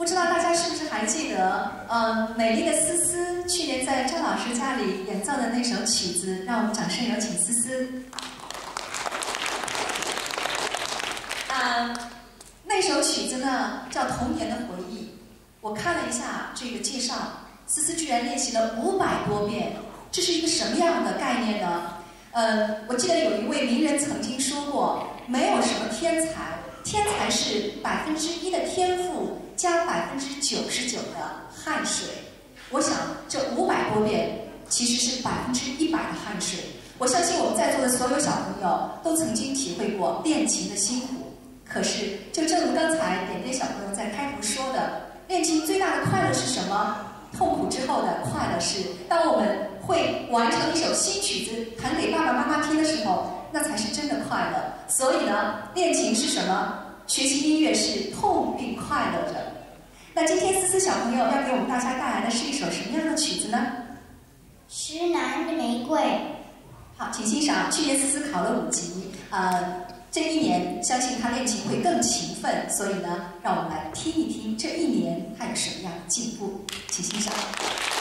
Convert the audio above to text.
不知道大家是不是还记得，美丽的思思去年在张老师家里演奏的那首曲子，让我们掌声有请思思。那首曲子呢叫《童年的回忆》。我看了一下这个介绍，思思居然练习了500多遍，这是一个什么样的概念呢？我记得有一位名人曾经说过，没有什么天才，天才是1%的天赋加99%的汗水。我想这500多遍其实是100%的汗水。我相信我们在座的所有小朋友都曾经体会过练琴的辛苦。可是，就正如刚才点点小朋友在开头说的，练琴最大的快乐是什么？痛苦之后的快乐是，当我们会完成一首新曲子，弹给爸爸妈妈听的时候，那才是真的快乐。所以呢，练琴是什么？学习音乐是痛并快乐着。那今天思思小朋友要给我们大家带来的是一首什么样的曲子呢？ 石楠的玫瑰。 好，请欣赏。去年思思考了5级，这一年相信他练琴会更勤奋，所以呢，让我们来听一听这一年他有什么样的进步，请欣赏。